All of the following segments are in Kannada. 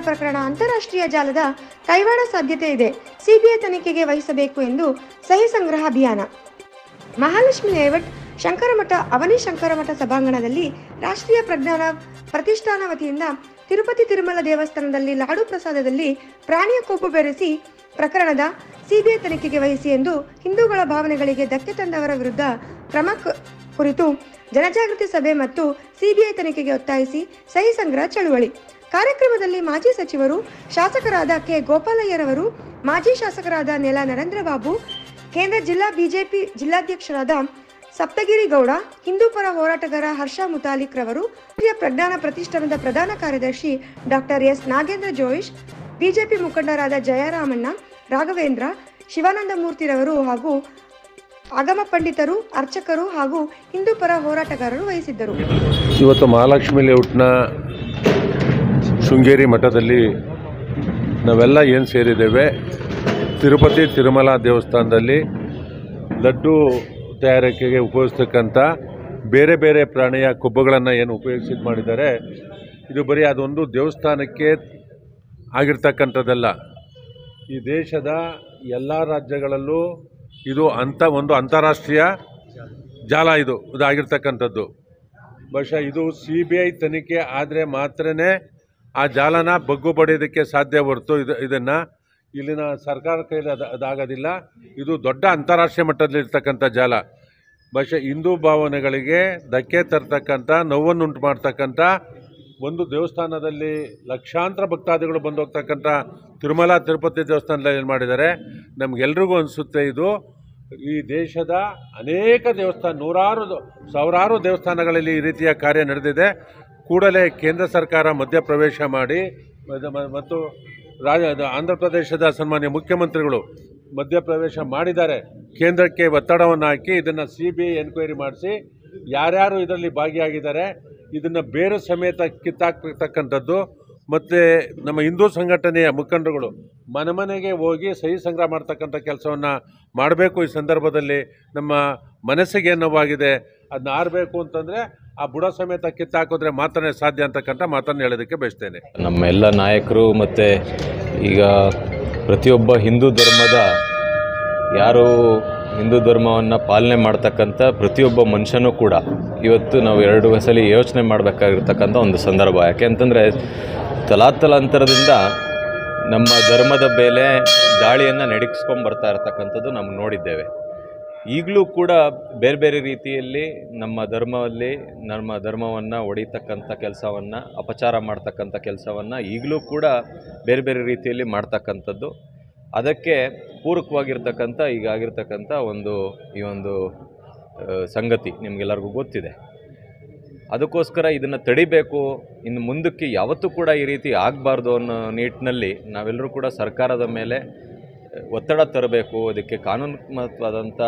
ಪ್ರಕರಣ ಅಂತಾರಾಷ್ಟ್ರೀಯ ಜಾಲದ ಕೈವಾಡ ಸಾಧ್ಯತೆ ಇದೆ. ಸಿಬಿಐ ತನಿಖೆಗೆ ವಹಿಸಬೇಕು ಎಂದು ಸಹಿ ಸಂಗ್ರಹ ಅಭಿಯಾನ. ಮಹಾಲಕ್ಷ್ಮಿ ಲೇಔಟ್ ಶಂಕರಮಠ ಅವನಿ ಶಂಕರಮಠ ಸಭಾಂಗಣದಲ್ಲಿ ರಾಷ್ಟ್ರೀಯ ಪ್ರಜ್ಞಾನ ಪ್ರತಿಷ್ಠಾನ ವತಿಯಿಂದ ತಿರುಪತಿ ತಿರುಮಲ ದೇವಸ್ಥಾನದಲ್ಲಿ ಲಾಡು ಪ್ರಸಾದದಲ್ಲಿ ಪ್ರಾಣಿಯ ಕೊಬ್ಬು ಬೆರೆಸಿ ಪ್ರಕರಣದ ಸಿಬಿಐ ತನಿಖೆಗೆ ವಹಿಸಿ ಎಂದು ಹಿಂದೂಗಳ ಭಾವನೆಗಳಿಗೆ ಧಕ್ಕೆ ತಂದವರ ವಿರುದ್ಧ ಕ್ರಮ ಕುರಿತು ಜನಜಾಗೃತಿ ಸಭೆ ಮತ್ತು ಸಿಬಿಐ ತನಿಖೆಗೆ ಒತ್ತಾಯಿಸಿ ಸಹಿ ಸಂಗ್ರಹ ಚಳುವಳಿ. ಕಾರ್ಯಕ್ರಮದಲ್ಲಿ ಮಾಜಿ ಸಚಿವರು ಶಾಸಕರಾದ ಕೆ ಗೋಪಾಲಯ್ಯರವರು, ಮಾಜಿ ಶಾಸಕರಾದ ನೆಲ ನರೇಂದ್ರ ಬಾಬು, ಕೇಂದ್ರ ಜಿಲ್ಲಾ ಬಿಜೆಪಿ ಜಿಲ್ಲಾಧ್ಯಕ್ಷರಾದ ಸಪ್ತಗಿರಿ ಗೌಡ, ಹಿಂದೂ ಪರ ಹೋರಾಟಗಾರ ಹರ್ಷ ಮುತಾಲಿಕ್ ರವರು, ಪ್ರಜ್ಞಾನ ಪ್ರತಿಷ್ಠಾನದ ಪ್ರಧಾನ ಕಾರ್ಯದರ್ಶಿ doctor S Nagendra Joish, BJP ಮುಖಂಡರಾದ ಜಯರಾಮಣ್ಣ, ರಾಘವೇಂದ್ರ, ಶಿವಾನಂದ ಮೂರ್ತಿರವರು ಹಾಗೂ ಆಗಮ ಪಂಡಿತರು, ಅರ್ಚಕರು ಹಾಗೂ ಹಿಂದೂ ಪರ ಹೋರಾಟಗಾರರು ವಹಿಸಿದ್ದರು. ಇವತ್ತು ಮಹಾಲಕ್ಷ್ಮಿ ಲೇಔಟ್ನ ಶೃಂಗೇರಿ ಮಠದಲ್ಲಿ ನಾವೆಲ್ಲ ಏನು ಸೇರಿದ್ದೇವೆ, ತಿರುಪತಿ ತಿರುಮಲ ದೇವಸ್ಥಾನದಲ್ಲಿ ಲಡ್ಡು ತಯಾರಿಕೆಗೆ ಉಪಯೋಗಿಸ್ತಕ್ಕಂಥ ಬೇರೆ ಬೇರೆ ಪ್ರಾಣಿಯ ಕೊಬ್ಬುಗಳನ್ನು ಏನು ಉಪಯೋಗಿಸಿ ಮಾಡಿದ್ದಾರೆ, ಇದು ಬರೀ ಅದೊಂದು ದೇವಸ್ಥಾನಕ್ಕೆ ಆಗಿರ್ತಕ್ಕಂಥದ್ದಲ್ಲ. ಈ ದೇಶದ ಎಲ್ಲ ರಾಜ್ಯಗಳಲ್ಲೂ ಇದು ಒಂದು ಅಂತಾರಾಷ್ಟ್ರೀಯ ಜಾಲ ಇದಾಗಿರ್ತಕ್ಕಂಥದ್ದು. ಬಹುಶಃ ಇದು CBI ತನಿಖೆ ಆದರೆ ಮಾತ್ರನೇ ಆ ಜಾಲನ ಬಗ್ಗು ಬಡಿಯೋದಕ್ಕೆ ಸಾಧ್ಯ ಹೊರತು ಇದನ್ನು ಇಲ್ಲಿನ ಸರ್ಕಾರ ಕೈಲಿ ಅದಾಗೋದಿಲ್ಲ. ಇದು ದೊಡ್ಡ ಅಂತಾರಾಷ್ಟ್ರೀಯ ಮಟ್ಟದಲ್ಲಿರ್ತಕ್ಕಂಥ ಜಾಲ. ಬಹುಶಃ ಹಿಂದೂ ಭಾವನೆಗಳಿಗೆ ಧಕ್ಕೆ ತರ್ತಕ್ಕಂಥ, ನೋವನ್ನುಂಟು ಮಾಡ್ತಕ್ಕಂಥ ಒಂದು ದೇವಸ್ಥಾನದಲ್ಲಿ ಲಕ್ಷಾಂತರ ಭಕ್ತಾದಿಗಳು ಬಂದು ಹೋಗ್ತಕ್ಕಂಥ ತಿರುಮಲ ತಿರುಪತಿ ದೇವಸ್ಥಾನದಲ್ಲಿ ಏನು ಮಾಡಿದ್ದಾರೆ, ನಮಗೆಲ್ರಿಗೂ ಅನಿಸುತ್ತೆ ಇದು ಈ ದೇಶದ ಅನೇಕ ದೇವಸ್ಥಾನ ಸಾವಿರಾರು ದೇವಸ್ಥಾನಗಳಲ್ಲಿ ಈ ರೀತಿಯ ಕಾರ್ಯ ನಡೆದಿದೆ. ಕೂಡಲೇ ಕೇಂದ್ರ ಸರ್ಕಾರ ಮಧ್ಯಪ್ರವೇಶ ಮಾಡಿ ಮತ್ತು ಆಂಧ್ರ ಪ್ರದೇಶದ ಸನ್ಮಾನ್ಯ ಮುಖ್ಯಮಂತ್ರಿಗಳು ಮಧ್ಯಪ್ರವೇಶ ಮಾಡಿದ್ದಾರೆ. ಕೇಂದ್ರಕ್ಕೆ ಒತ್ತಡವನ್ನು ಹಾಕಿ ಇದನ್ನು CBI ಎನ್ಕ್ವೈರಿ ಮಾಡಿಸಿ ಯಾರ್ಯಾರು ಇದರಲ್ಲಿ ಭಾಗಿಯಾಗಿದ್ದಾರೆ ಇದನ್ನು ಬೇರು ಸಮೇತ ಕಿತ್ತಾಕ್ತಕ್ಕಂಥದ್ದು. ಮತ್ತು ನಮ್ಮ ಹಿಂದೂ ಸಂಘಟನೆಯ ಮುಖಂಡರುಗಳು ಮನೆಗೆ ಹೋಗಿ ಸಹಿ ಸಂಗ್ರಹ ಮಾಡ್ತಕ್ಕಂಥ ಕೆಲಸವನ್ನು ಮಾಡಬೇಕು. ಈ ಸಂದರ್ಭದಲ್ಲಿ ನಮ್ಮ ಮನಸ್ಸಿಗೆ ನೋವಾಗಿದೆ, ಅದನ್ನ ಆರಬೇಕು ಅಂತಂದರೆ ಆ ಬುಡ ಸಮೇತ ಕಿತ್ತಾಕಿದ್ರೆ ಮಾತ್ರನೇ ಸಾಧ್ಯ ಅಂತಕ್ಕಂಥ ಮಾತನ್ನು ಹೇಳೋದಕ್ಕೆ ಬಯಸ್ತೇನೆ. ನಮ್ಮ ಎಲ್ಲ ನಾಯಕರು ಮತ್ತು ಈಗ ಪ್ರತಿಯೊಬ್ಬ ಹಿಂದೂ ಧರ್ಮದ ಯಾರು ಹಿಂದೂ ಧರ್ಮವನ್ನು ಪಾಲನೆ ಮಾಡ್ತಕ್ಕಂಥ ಪ್ರತಿಯೊಬ್ಬ ಮನುಷ್ಯನೂ ಕೂಡ ಇವತ್ತು ನಾವು ಎರಡು ಸಲ ಯೋಚನೆ ಮಾಡಬೇಕಾಗಿರ್ತಕ್ಕಂಥ ಒಂದು ಸಂದರ್ಭ. ಯಾಕೆಂತಂದರೆ ತಲಾಂತರದಿಂದ ನಮ್ಮ ಧರ್ಮದ ಮೇಲೆ ದಾಳಿಯನ್ನು ನಡೆಸ್ಕೊಂಡು ಬರ್ತಾ ಇರತಕ್ಕಂಥದ್ದು ನಾವು ನೋಡಿದ್ದೇವೆ. ಈಗಲೂ ಕೂಡ ಬೇರೆ ಬೇರೆ ರೀತಿಯಲ್ಲಿ ನಮ್ಮ ಧರ್ಮವನ್ನು ಒಡಿತಕ್ಕಂಥ ಕೆಲಸವನ್ನು, ಅಪಚಾರ ಮಾಡ್ತಕ್ಕಂಥ ಕೆಲಸವನ್ನು ಈಗಲೂ ಕೂಡ ಬೇರೆ ಬೇರೆ ರೀತಿಯಲ್ಲಿ ಮಾಡ್ತಕ್ಕಂಥದ್ದು. ಅದಕ್ಕೆ ಪೂರಕವಾಗಿರ್ತಕ್ಕಂಥ ಈಗಾಗಿರ್ತಕ್ಕಂಥ ಈ ಒಂದು ಸಂಗತಿ ನಿಮಗೆಲ್ಲರಿಗೂ ಗೊತ್ತಿದೆ. ಅದಕ್ಕೋಸ್ಕರ ಇದನ್ನು ತಡಿಬೇಕು, ಇನ್ನು ಮುಂದಕ್ಕೆ ಯಾವತ್ತೂ ಕೂಡ ಈ ರೀತಿ ಆಗಬಾರ್ದು ಅನ್ನೋ ನಿಟ್ಟಿನಲ್ಲಿ ನಾವೆಲ್ಲರೂ ಕೂಡ ಸರ್ಕಾರದ ಮೇಲೆ ಒತ್ತಡ ತರಬೇಕು. ಅದಕ್ಕೆ ಕಾನೂನಾತ್ಮಕವಾದಂಥ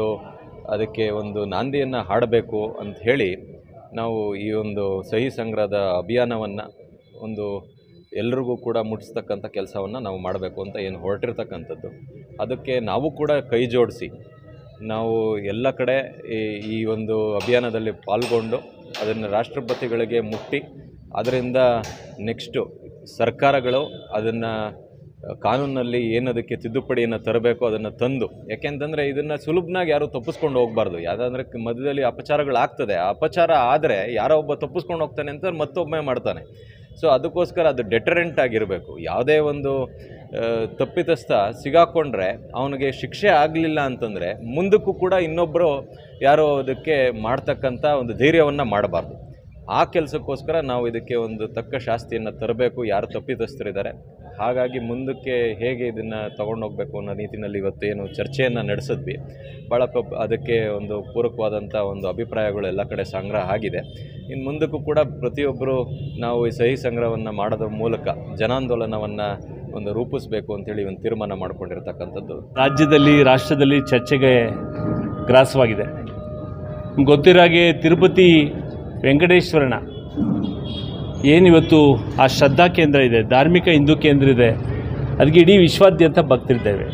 ಅದಕ್ಕೆ ಒಂದು ನಾಂದಿಯನ್ನು ಹಾಡಬೇಕು ಅಂತ ಹೇಳಿ ನಾವು ಈ ಒಂದು ಸಹಿ ಸಂಗ್ರಹದ ಅಭಿಯಾನವನ್ನು ಎಲ್ರಿಗೂ ಕೂಡ ಮುಟ್ಟಿಸ್ತಕ್ಕಂಥ ಕೆಲಸವನ್ನು ನಾವು ಮಾಡಬೇಕು ಅಂತ ಏನು ಹೊರಟಿರ್ತಕ್ಕಂಥದ್ದು. ಅದಕ್ಕೆ ನಾವು ಕೂಡ ಕೈ ಜೋಡಿಸಿ ನಾವು ಎಲ್ಲ ಕಡೆ ಈ ಒಂದು ಅಭಿಯಾನದಲ್ಲಿ ಪಾಲ್ಗೊಂಡು ಅದನ್ನು ರಾಷ್ಟ್ರಪತಿಗಳಿಗೆ ಮುಟ್ಟಿ ಅದರಿಂದ ನೆಕ್ಸ್ಟು ಸರ್ಕಾರಗಳು ಅದನ್ನು ಕಾನೂನಲ್ಲಿ ಏನದಕ್ಕೆ ತಿದ್ದುಪಡಿಯನ್ನು ತರಬೇಕು ಅದನ್ನು ತಂದು, ಯಾಕೆಂತಂದರೆ ಇದನ್ನು ಸುಲಭನಾಗಿ ಯಾರೂ ತಪ್ಪಿಸ್ಕೊಂಡು ಹೋಗಬಾರ್ದು. ಯಾವುದಂದರೆ ಮಧ್ಯದಲ್ಲಿ ಅಪಚಾರಗಳಾಗ್ತದೆ, ಆ ಅಪಚಾರ ಆದರೆ ಯಾರೋ ಒಬ್ಬ ತಪ್ಪಿಸ್ಕೊಂಡು ಹೋಗ್ತಾನೆ ಅಂತ ಮತ್ತೊಬ್ಬನೇ ಮಾಡ್ತಾನೆ. ಸೊ ಅದಕ್ಕೋಸ್ಕರ ಅದು ಡೆಟರೆಂಟ್ ಆಗಿರಬೇಕು. ಯಾವುದೇ ಒಂದು ತಪ್ಪಿತಸ್ಥ ಸಿಗಾಕೊಂಡ್ರೆ ಅವನಿಗೆ ಶಿಕ್ಷೆ ಆಗಲಿಲ್ಲ ಅಂತಂದರೆ ಮುಂದಕ್ಕೂ ಕೂಡ ಇನ್ನೊಬ್ಬರು ಯಾರೋ ಅದಕ್ಕೆ ಮಾಡ್ತಕ್ಕಂಥ ಒಂದು ಧೈರ್ಯವನ್ನು ಮಾಡಬಾರ್ದು. ಆ ಕೆಲಸಕ್ಕೋಸ್ಕರ ನಾವು ಇದಕ್ಕೆ ಒಂದು ತಕ್ಕ ಶಾಸ್ತಿಯನ್ನು ತರಬೇಕು ಯಾರು ತಪ್ಪಿತಸ್ಥರಿದ್ದಾರೆ. ಹಾಗಾಗಿ ಮುಂದಕ್ಕೆ ಹೇಗೆ ಇದನ್ನು ತೊಗೊಂಡೋಗ್ಬೇಕು ಅನ್ನೋ ನಿಟ್ಟಿನಲ್ಲಿ ಇವತ್ತೇನು ಚರ್ಚೆಯನ್ನು ನಡೆಸಿದ್ವಿ. ಭಾಳ ಅದಕ್ಕೆ ಒಂದು ಪೂರಕವಾದಂಥ ಒಂದು ಅಭಿಪ್ರಾಯಗಳು ಎಲ್ಲ ಕಡೆ ಸಂಗ್ರಹ ಆಗಿದೆ. ಇನ್ನು ಮುಂದಕ್ಕೂ ಕೂಡ ಪ್ರತಿಯೊಬ್ಬರು ನಾವು ಈ ಸಹಿ ಸಂಗ್ರಹವನ್ನು ಮಾಡೋದ್ರ ಮೂಲಕ ಜನಾಂದೋಲನವನ್ನು ರೂಪಿಸಬೇಕು ಅಂತೇಳಿ ಒಂದು ತೀರ್ಮಾನ ಮಾಡಿಕೊಂಡಿರ್ತಕ್ಕಂಥದ್ದು ರಾಷ್ಟ್ರದಲ್ಲಿ ಚರ್ಚೆಗೆ ಗ್ರಾಸವಾಗಿದೆ. ಗೊತ್ತಿರೋ ಹಾಗೆ ತಿರುಪತಿ ವೆಂಕಟೇಶ್ವರನ ಏನಿವತ್ತು ಆ ಶ್ರದ್ಧಾ ಕೇಂದ್ರ ಇದೆ, ಧಾರ್ಮಿಕ ಹಿಂದೂ ಕೇಂದ್ರ ಇದೆ, ಅದಕ್ಕೆ ಇಡೀ ವಿಶ್ವಾದ್ಯಂತ ಭಕ್ತರಿದ್ದೇವೆ.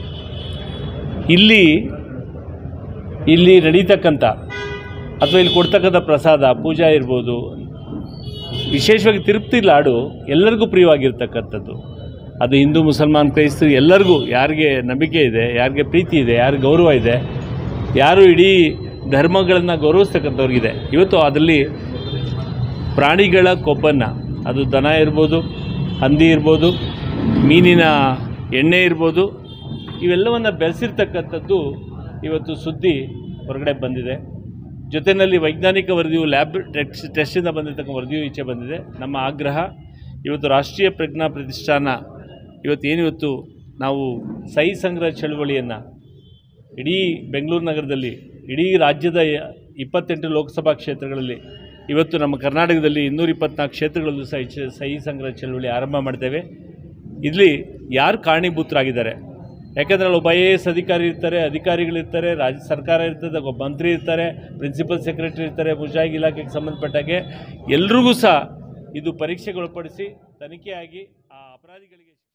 ಇಲ್ಲಿ ನಡೀತಕ್ಕಂಥ ಅಥವಾ ಇಲ್ಲಿ ಕೊಡ್ತಕ್ಕಂಥ ಪ್ರಸಾದ ಪೂಜಾ ಇರ್ಬೋದು, ವಿಶೇಷವಾಗಿ ತಿರುಪತಿ ಲಾಡು ಎಲ್ಲರಿಗೂ ಪ್ರಿಯವಾಗಿರ್ತಕ್ಕಂಥದ್ದು. ಅದು ಹಿಂದೂ ಮುಸಲ್ಮಾನ್ ಕ್ರೈಸ್ತರು ಎಲ್ಲರಿಗೂ, ಯಾರಿಗೆ ನಂಬಿಕೆ ಇದೆ, ಯಾರಿಗೆ ಪ್ರೀತಿ ಇದೆ, ಯಾರಿಗೆ ಗೌರವ ಇದೆ, ಯಾರು ಇಡೀ ಧರ್ಮಗಳನ್ನು ಗೌರವಿಸ್ತಕ್ಕಂಥವ್ರಿಗಿದೆ. ಇವತ್ತು ಅದರಲ್ಲಿ ಪ್ರಾಣಿಗಳ ಕೊಬ್ಬನ್ನು, ಅದು ದನ ಇರ್ಬೋದು, ಹಂದಿ ಇರ್ಬೋದು, ಮೀನಿನ ಎಣ್ಣೆ ಇರ್ಬೋದು, ಇವೆಲ್ಲವನ್ನು ಬೆಳೆಸಿರ್ತಕ್ಕಂಥದ್ದು ಇವತ್ತು ಸುದ್ದಿ ಹೊರಗಡೆ ಬಂದಿದೆ. ಜೊತೆಯಲ್ಲಿ ವೈಜ್ಞಾನಿಕ ವರದಿಯು ಲ್ಯಾಬ್ ಟೆಸ್ಟಿಂದ ಬಂದಿರತಕ್ಕಂಥ ವರದಿಯು ಈಚೆ ಬಂದಿದೆ. ನಮ್ಮ ಆಗ್ರಹ ಇವತ್ತು ರಾಷ್ಟ್ರೀಯ ಪ್ರಜ್ಞಾ ಪ್ರತಿಷ್ಠಾನ ಇವತ್ತು ನಾವು ಸಹಿ ಸಂಗ್ರಹ ಚಳವಳಿಯನ್ನು ಇಡೀ ಬೆಂಗಳೂರು ನಗರದಲ್ಲಿ, ಇಡೀ ರಾಜ್ಯದ 28 ಲೋಕಸಭಾ ಕ್ಷೇತ್ರಗಳಲ್ಲಿ, ಇವತ್ತು ನಮ್ಮ ಕರ್ನಾಟಕದಲ್ಲಿ 224 ಕ್ಷೇತ್ರಗಳಲ್ಲೂ ಸಹಿ ಸಂಗ್ರಹ ಚಳವಳಿ ಆರಂಭ ಮಾಡ್ತೇವೆ. ಇಲ್ಲಿ ಯಾರು ಕಾರಣೀಭೂತರಾಗಿದ್ದಾರೆ? ಯಾಕೆಂದರೆ ಅಲ್ಲಿ ಒಬ್ಬ IAS ಅಧಿಕಾರಿ ಇರ್ತಾರೆ, ಅಧಿಕಾರಿಗಳಿರ್ತಾರೆ, ರಾಜ್ಯ ಸರ್ಕಾರ ಇರ್ತದೆ, ಒಬ್ಬ ಮಂತ್ರಿ ಇರ್ತಾರೆ, ಪ್ರಿನ್ಸಿಪಲ್ ಸೆಕ್ರೆಟರಿ ಇರ್ತಾರೆ, ಮುಜರಾಯಿ ಇಲಾಖೆಗೆ ಸಂಬಂಧಪಟ್ಟಾಗೆ ಎಲ್ರಿಗೂ ಸಹ ಇದು ಪರೀಕ್ಷೆಗೊಳಪಡಿಸಿ ತನಿಖೆಯಾಗಿ ಆ ಅಪರಾಧಿಗಳಿಗೆ